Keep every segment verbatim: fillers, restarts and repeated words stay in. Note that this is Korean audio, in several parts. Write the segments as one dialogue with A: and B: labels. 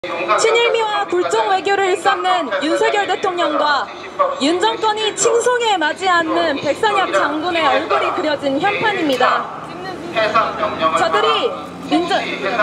A: 친일미와 굴종 외교를 일삼는 윤석열 대통령과 윤 정권이 칭송에 맞지 않는 백선엽 장군의 얼굴이 그려진 현판입니다. 저들이 민족,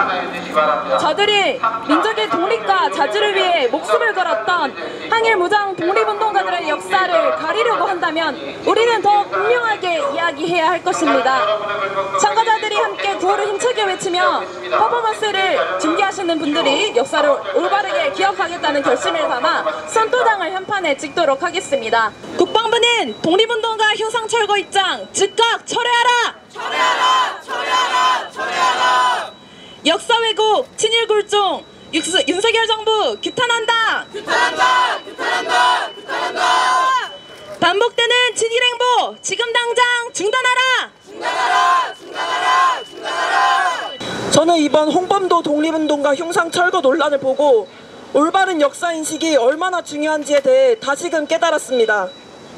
A: 저들이 민족의 독립과 자주를 위해 목숨을 걸었던 항일 무장 독립운동가들의 역사를 가리려고 한다면 우리는 더 분명하게 이야기해야 할 것입니다. 참가자들이 함께 구호를 힘차게 외치며 퍼포먼스를 준비하시는 분들이 역사를 올바르게 기억하겠다는 결심을 담아 선도당을 현판에 찍도록 하겠습니다. 국방부는 독립운동가 흉상철거 입장 즉각 철회하라!
B: 철회하라! 철회하라! 철회하라!
A: 역사 왜곡, 친일 굴종, 육수, 윤석열 정부 규탄한다!
B: 규탄한다! 규탄한다! 규탄한다!
A: 반복되는 친일 행보 지금 당장 중단하라!
B: 중단하라! 중단하라! 중단하라!
C: 저는 이번 홍범도 독립운동가 흉상 철거 논란을 보고 올바른 역사인식이 얼마나 중요한지에 대해 다시금 깨달았습니다.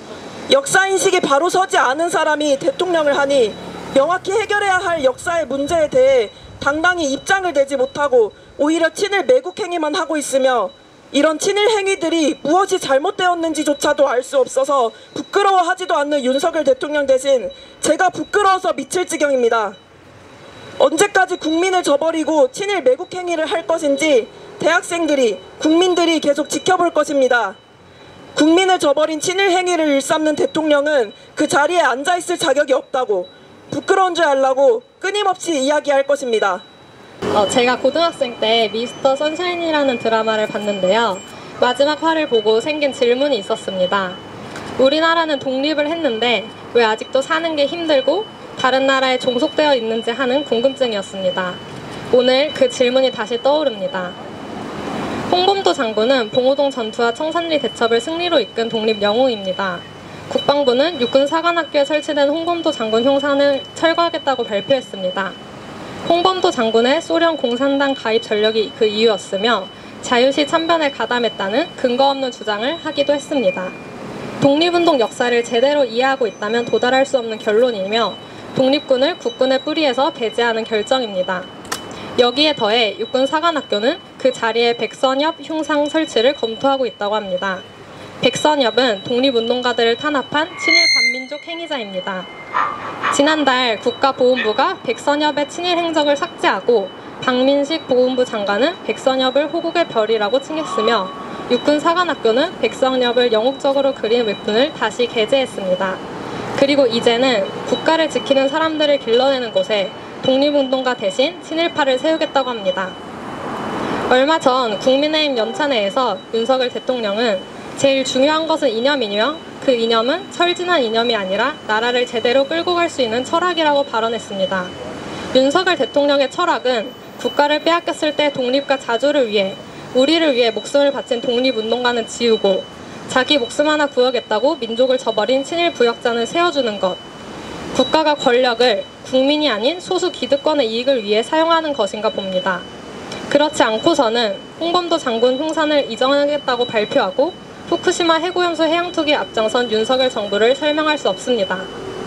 C: 역사인식이 바로 서지 않은 사람이 대통령을 하니 명확히 해결해야 할 역사의 문제에 대해 당당히 입장을 내지 못하고 오히려 친일 매국 행위만 하고 있으며 이런 친일 행위들이 무엇이 잘못되었는지조차도 알 수 없어서 부끄러워하지도 않는 윤석열 대통령 대신 제가 부끄러워서 미칠 지경입니다. 언제까지 국민을 저버리고 친일 매국 행위를 할 것인지 대학생들이, 국민들이 계속 지켜볼 것입니다. 국민을 저버린 친일 행위를 일삼는 대통령은 그 자리에 앉아있을 자격이 없다고, 부끄러운 줄 알라고 끊임없이 이야기할 것입니다.
D: 어, 제가 고등학생 때 미스터 선샤인이라는 드라마를 봤는데요. 마지막 화를 보고 생긴 질문이 있었습니다. 우리나라는 독립을 했는데 왜 아직도 사는 게 힘들고 다른 나라에 종속되어 있는지 하는 궁금증이었습니다. 오늘 그 질문이 다시 떠오릅니다. 홍범도 장군은 봉오동 전투와 청산리 대첩을 승리로 이끈 독립 영웅입니다. 국방부는 육군 사관학교에 설치된 홍범도 장군 흉상을 철거하겠다고 발표했습니다. 홍범도 장군의 소련 공산당 가입 전력이 그 이유였으며 자유시 참변에 가담했다는 근거 없는 주장을 하기도 했습니다. 독립운동 역사를 제대로 이해하고 있다면 도달할 수 없는 결론이며 독립군을 국군의 뿌리에서 배제하는 결정입니다. 여기에 더해 육군 사관학교는 그 자리에 백선엽 흉상 설치를 검토하고 있다고 합니다. 백선엽은 독립운동가들을 탄압한 친일 반민족 행위자입니다. 지난달 국가보훈부가 백선엽의 친일 행적을 삭제하고 박민식 보훈부 장관은 백선엽을 호국의 별이라고 칭했으며 육군 사관학교는 백선엽을 영웅적으로 그린 웹툰을 다시 게재했습니다. 그리고 이제는 국가를 지키는 사람들을 길러내는 곳에 독립운동가 대신 친일파를 세우겠다고 합니다. 얼마 전 국민의힘 연찬회에서 윤석열 대통령은 제일 중요한 것은 이념이며 그 이념은 철진한 이념이 아니라 나라를 제대로 끌고 갈 수 있는 철학이라고 발언했습니다. 윤석열 대통령의 철학은 국가를 빼앗겼을 때 독립과 자주를 위해 우리를 위해 목숨을 바친 독립운동가는 지우고 자기 목숨 하나 구하겠다고 민족을 저버린 친일 부역자는 세워주는 것, 국가가 권력을 국민이 아닌 소수 기득권의 이익을 위해 사용하는 것인가 봅니다. 그렇지 않고서는 홍범도 장군 흉산을 이전하겠다고 발표하고 후쿠시마 해고염수 해양 투기에 앞장선 윤석열 정부를 설명할 수 없습니다.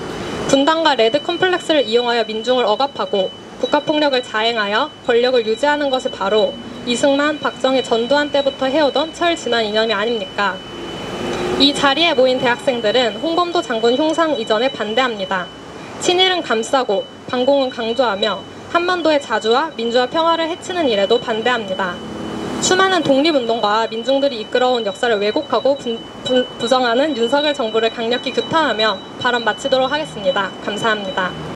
D: 분단과 레드 컴플렉스를 이용하여 민중을 억압하고 국가폭력을 자행하여 권력을 유지하는 것이 바로 이승만, 박정희, 전두환 때부터 해오던 철진한 이념이 아닙니까? 이 자리에 모인 대학생들은 홍범도 장군 흉상 이전에 반대합니다. 친일은 감싸고 반공은 강조하며 한반도의 자주와 민주화 평화를 해치는 일에도 반대합니다. 수많은 독립운동가와 민중들이 이끌어온 역사를 왜곡하고 분, 분, 부정하는 윤석열 정부를 강력히 규탄하며 발언 마치도록 하겠습니다. 감사합니다.